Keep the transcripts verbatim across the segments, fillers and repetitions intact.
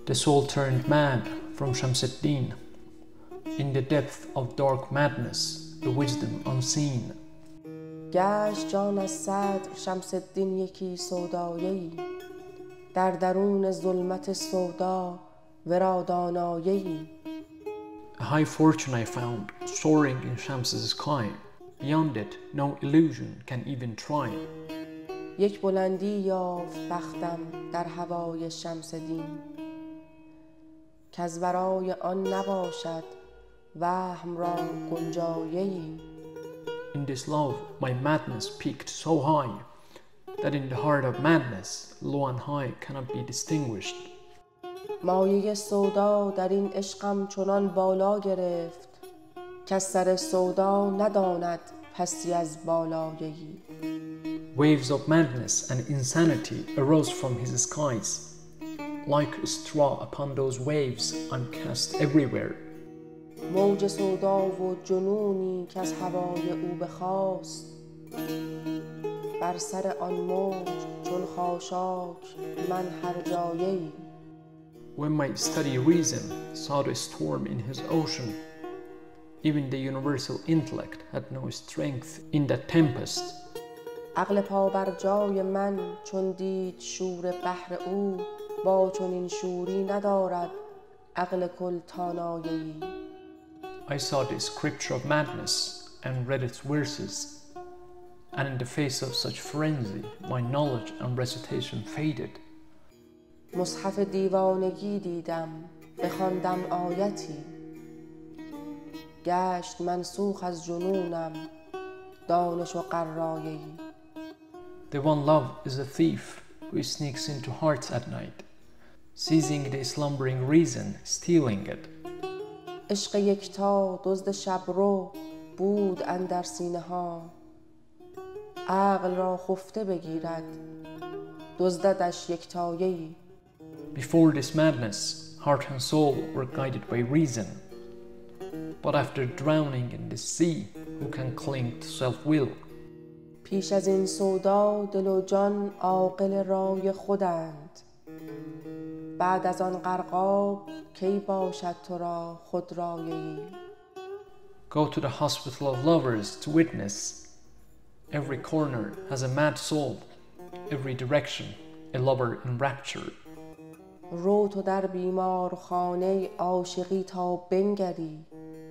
The soul turned mad from Shams ad-Din. In the depth of dark madness, the wisdom unseen. گشت جان از صدر شمس الدین یکی سودایه‌ای، در درون ظلمت سودا ورا دانایه‌ای. A high fortune I found, soaring in Shams's sky. Beyond it, no illusion can even try. یک بلندی یافت بختم در هوای شمس دین، کز برای آن نباشد وهم را گنجایه‌ای. In this love, my madness peaked so high, that in the heart of madness, low and high cannot be distinguished. مایه سودا در این عشقم چنان بالا گرفت، کز سر سودا نداند پستی از بالایه‌ای. Waves of madness and insanity arose from his skies. Like a straw upon those waves, I'm cast everywhere. موج سودا و جنونی که از هوای او بخاست، بر سر آن موج چون خاشاک من هر جایه‌ای. When my steady reason saw the storm in his ocean, even the universal intellect had no strength in that tempest. عقل پا بر جای من چون دید شور بحر او، با چنین شوری ندارد عقل کل تانایه‌ای. I saw the scripture of madness and read its verses, and in the face of such frenzy, my knowledge and recitation faded. مصحف دیوانگی دیدم، بخواندم آیتی، گشت منسوخ از جنونم دانش و قرایه‌ای. The one love is a thief who sneaks into hearts at night, seizing the slumbering reason, stealing it. عشق یکتا دزد شبرو بود اندر سینه ها، عقل را خفته بگیرد دزددش یکتایه‌ای. Before this madness, heart and soul were guided by reason. But after drowning in the sea, who can cling to self-will? پیش از این سودا دل و جان عاقل رای خودند، بعد از آن غرقاب کی باشد تو را خود رایه‌ای. Go to the hospital of lovers to witness. Every corner has a mad soul, every direction a lover in rapture. رو تو در بیمار خانه عاشقی تا بنگری،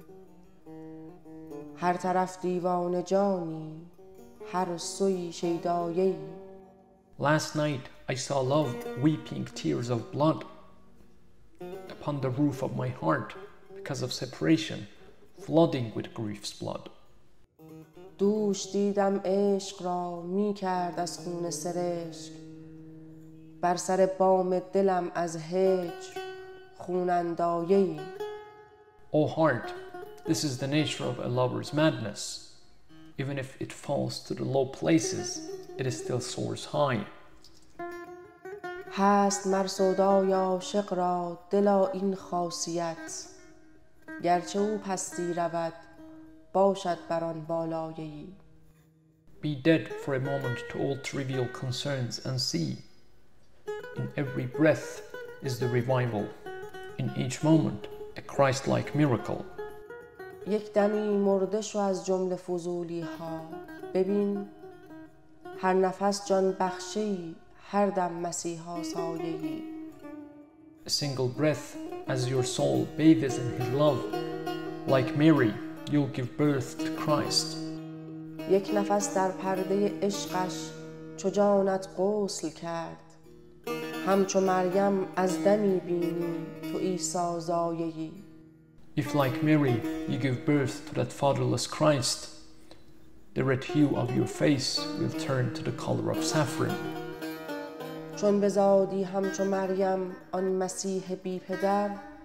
هر طرف دیوانه جانی هر سوی شیدایه‌ای. Last night I saw love weeping tears of blood upon the roof of my heart because of separation, flooding with grief's blood. دوش دیدم عشق را می کرد از خون سرشک، بر سر بام دلم از هجر خون اندایه‌ای. O heart, this is the nature of a lover's madness. Even if it falls to the low places, it is still soars high. هست مر سودای عاشق را دلا این خاصیت، گرچه او پستی رود باشد بر آن بالایه‌ای. Be dead for a moment to all trivial concerns and see. In every breath is the revival, in each moment a Christ-like miracle. یک دمی مرده شو از جمله فضولی ها، ببین هر نفس جان بخشی، هر دم مسیحا سایه‌ای. A single breath as your soul bathes in his love, like Mary you'll give birth to Christ. یک نفس در پرده عشقش چو جانت غسل کرد، همچو مریم از دمی بینی تو عیسی زایه‌ای. If like Mary you give birth to that fatherless Christ, the red hue of your face will turn to the color of saffron. چون بزادی همچو مریم آن مسیح بی پدر،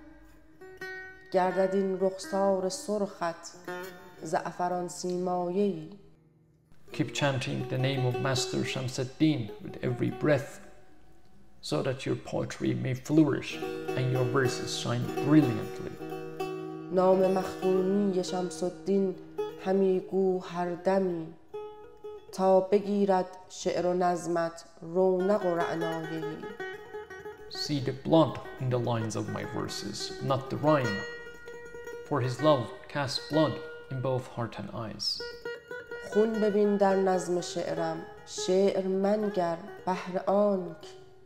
گردد این رخسار سرخت زعفران سیمایه‌ای. Keep chanting the name of Master Shams ad-Din with every breath, so that your poetry may flourish and your verses shine brilliantly. نام مخدومی شمس الدین همی گو هر دمی، تا بگیرد شعر و نظمت رونق و رعنایه‌ای. See the blood in the lines of my verses, not the rhyme. For his love casts blood in both heart and eyes. خون ببین در نظم شعرم، شعر منگر بهر آنک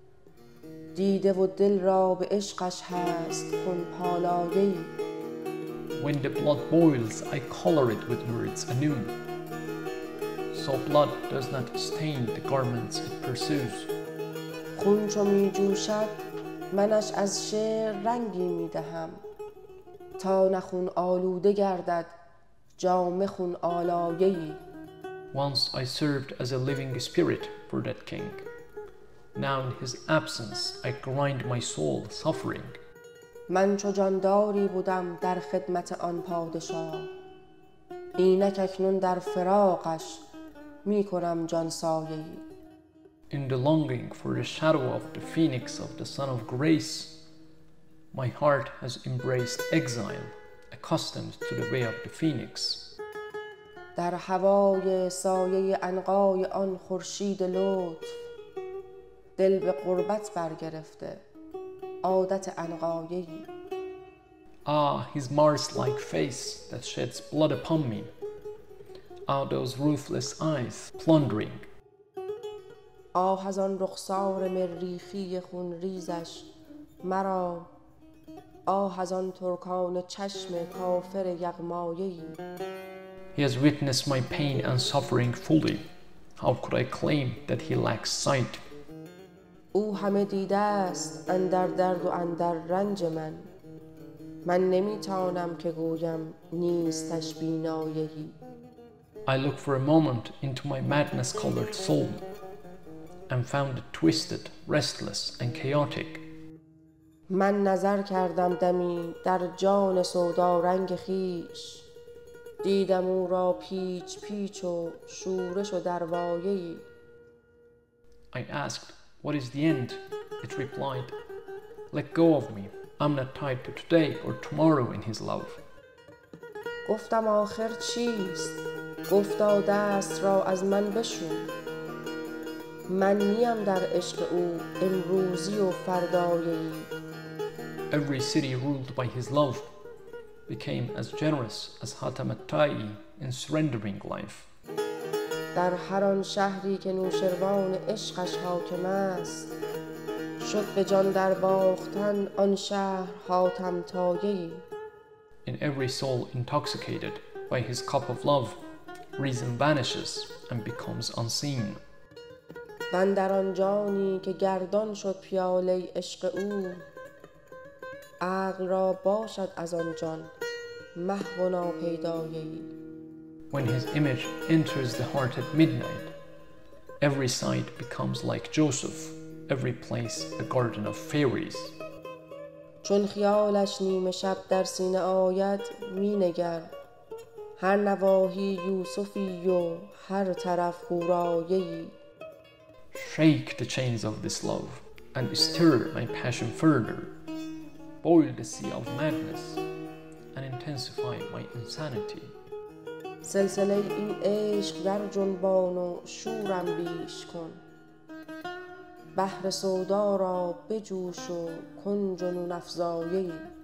دیده و دل را به عشقش هست خون پالایه‌ای. When the blood boils, I color it with words anew, so blood does not stain the garments it pursues. خون چو می جوشد منش از شعر رنگی می دهم تا نخون آلوده گردد جام خون آلایه‌ای. Once I served as a living spirit for that king. Now in his absence I grind my soul suffering. من چو جانداری بودم در خدمت آن پادشاه، اینک اکنون در فراقش می کنم جان سایه‌ای. In the longing for the shadow of the phoenix of the Son of Grace, my heart has embraced exile, accustomed to the way of the phoenix. در هوای سایه عنقای آن خورشید لطف، دل به غربت برگرفته عادت عنقایه‌ای. Ah, his Mars-like face that sheds blood upon me. Ah, those ruthless eyes plundering. آه از آن رخسار مریخی خون ریزش مرا، آه از آن ترکان چشم کافر یغمایه‌ای. He has witnessed my pain and suffering fully. How could I claim that he lacks sight? او همه دیده است اندر درد و اندر رنج من، من نمیتانم که گویم نیستش بینایه‌ای. I looked for a moment into my madness-colored soul and found it twisted, restless and chaotic. من نظر کردم دمی در جان سودا رنگ خیش، دیدم او را پیچ پیچ و شورش و دروایه‌ای. I asked, what is the end? It replied, let go of me. I'm not tied to today or tomorrow in his love. گفتم آخر چیست؟ گفتا دست را از من بشو، من نیم در عشق او امروزی و فردایه‌ای. Every city ruled by his love became as generous as Hatam at-Ta'i in surrendering life. در هر آن شهری که نوشروان عشقش حاکم است، شد به جان در باختن آن شهر حاتم طایه‌ای. In every soul intoxicated by his cup of love, reason vanishes and becomes unseen. من در آن جانی که گردان شد پیاله عشق او، عقل را باشد از آن جان محو و ناپیدایه‌ای. When his image enters the heart at midnight, every sight becomes like Joseph, every place a garden of fairies. چون خیالش نیمه شب در سینه آید می نگر، هر نواحی یوسفی و هر طرف حورایه‌ای. Shake the chains of this love and stir my passion further. Boil the sea of madness and intensify my insanity. سلسله این عشق در جنبان و شورم بیش کن، بحر سودا را بجوش و کن جنون افزایه‌ای.